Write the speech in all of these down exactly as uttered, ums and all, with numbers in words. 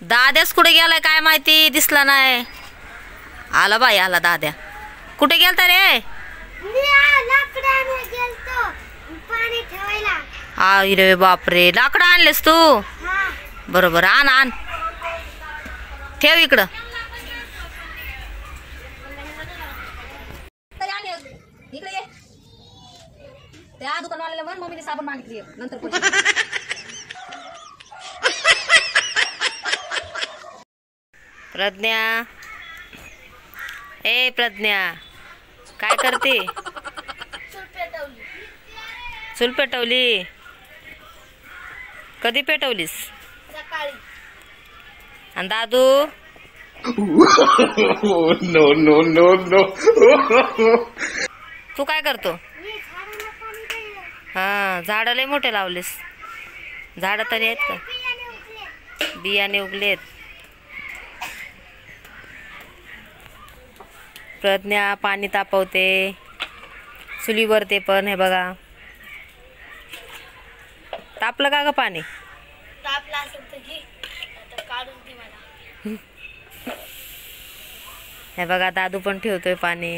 दाद्याच कुठे गेलाय काय माहिती, दिसला नाही. आला बाई आला दाद्या. कुठे गेलता रे? अरे बापरे, लाकडं आणलेस तू? बरोबर, आण आण, ठेव इकडं. इकडे ये. त्या दुकानवाल्याला म्हण मम्मीने साबण मागितली नंतर प्रज्ञा, ए प्रज्ञा, काय करते? चूल पेटवली. कधी पेटवलीस? सकाळी. आणि Dadu? No no no no. तू काय करतो? हा, झाड लय मोठे लावलेस. झाड तरी आहेत का? बियाणे उगलेत. प्रज्ञा पाणी तापवते चुलीवर, ते पण हे बघा. तापलं का ग पाणी? तापला असेल तर घे, आता काढून दे मला. हे बघा दादू पण ठेवतोय पाणी.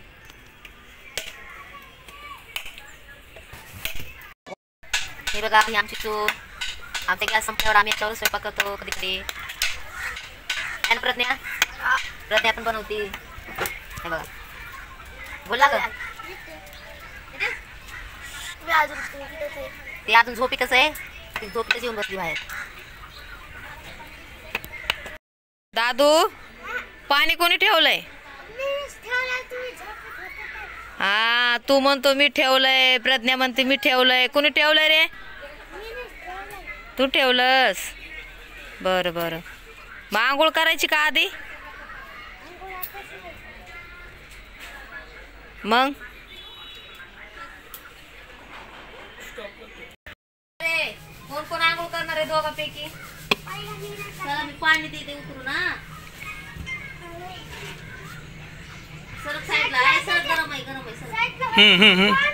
हे बघा ही आमची चूल. आमच्या गॅस संपल्यावर आम्ही याच्यावर स्वयंपाक करतो कधी कधी. आणि प्रज्ञा प्रज्ञा पण बनवती. हे बघा, बोला का? ते अजून झोपीतच आहे. ती झोपीतच येऊन बसली बाहेर. दादू, पाणी कोणी ठेवलंय? हा, तू म्हणतो मी ठेवलंय, प्रज्ञा म्हणते मी ठेवलंय. कोणी ठेवलंय रे? तू ठेवलंस? बरं बरं. मग आंघोळ करायची का आधी? मग कोण कोण आंघोळ करणार आहे दोघांपैकी? चला मी पाणी देते उतरू ना. सरक साईडला आहे, सरक. गरम आहे गरम आहे, सरक. हम्म हम्म हम्म.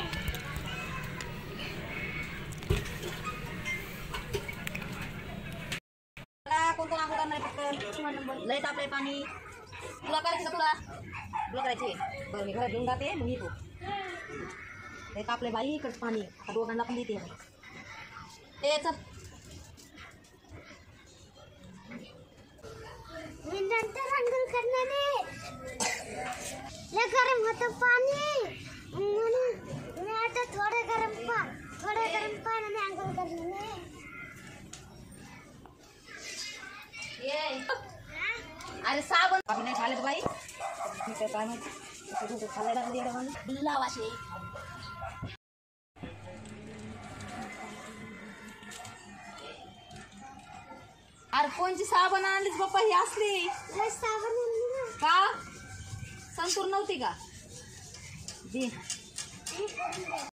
कोण कोण आंघोळ करणार आहे? फक्त लय तापलंय पाणी. तुला करायची का? तुला तुला करायची? बरं, मी घरात घेऊन जाते, मग येतो. लय तापलंय बाई इकडं पाणी. आता दोघांना पण देते. ते चल. मी नंतर आंघोळ करणार आहे. लय गरम होतं पाणी, म्हणून मी आता थोडं गरम पा थोडं गरम पाण्याने आंघोळ करणार आहे. अरे साबण नाही खाल्लं बाई. काय माहिती खाल्ला वाशे. अरे कोणची साबण आणलीस बाप्पा ही असली? साबण का संतूर नव्हती का? दे.